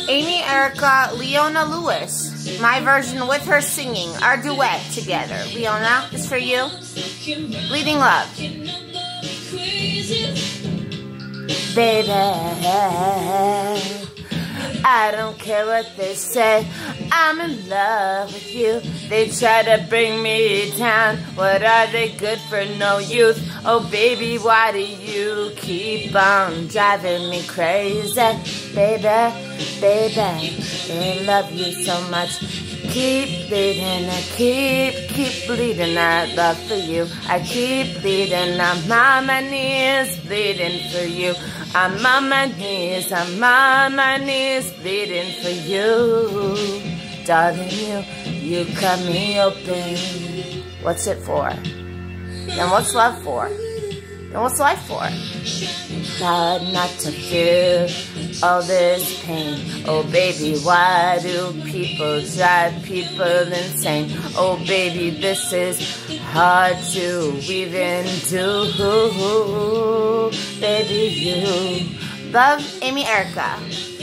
Amy Erica, Leona Lewis. My version with her singing, our duet together. Leona, this is for you. Bleeding Love. Baby, I don't care what they say, I'm in love with you. They try to bring me down, what are they good for? No youth. Oh baby, why do you keep on driving me crazy? Baby, I love you so much. Keep bleeding, I keep bleeding, I love for you. I keep bleeding, I'm on my knees, bleeding for you. I'm on my knees, bleeding for you. Darling, you cut me open. What's it for? Then what's love for? Then what's life for? God, not to feel all this pain. Oh baby, why do people drive people insane? Oh baby, this is hard to even do. Baby, you love Amy Erica.